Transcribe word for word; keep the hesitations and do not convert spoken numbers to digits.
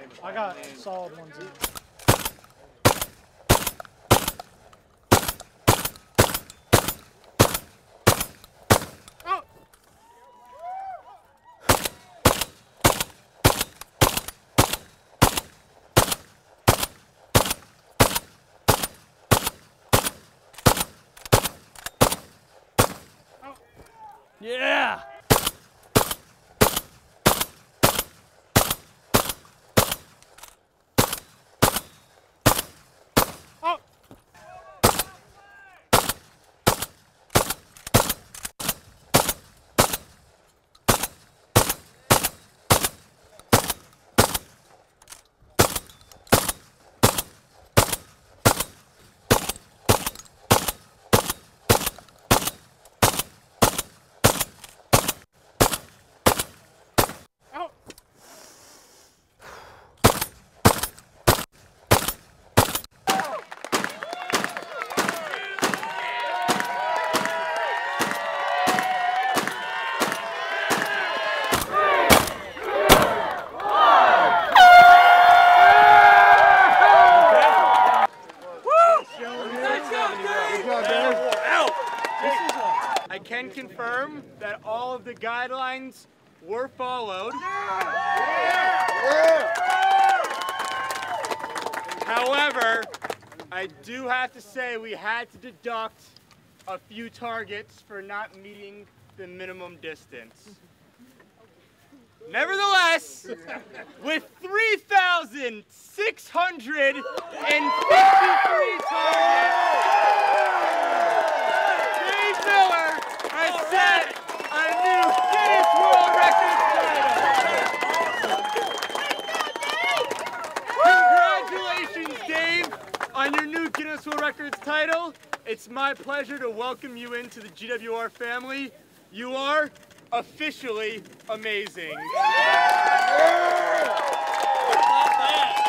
I got solid ones in. Yeah! Oh! I can confirm that all of the guidelines were followed. However, I do have to say we had to deduct a few targets for not meeting the minimum distance. Nevertheless, with three thousand six hundred fifty-three targets, Dave Miller has set a new Guinness World Records title. Congratulations, Dave, on your new Guinness World Records title. It's my pleasure to welcome you into the G W R family. You are officially amazing. Yeah!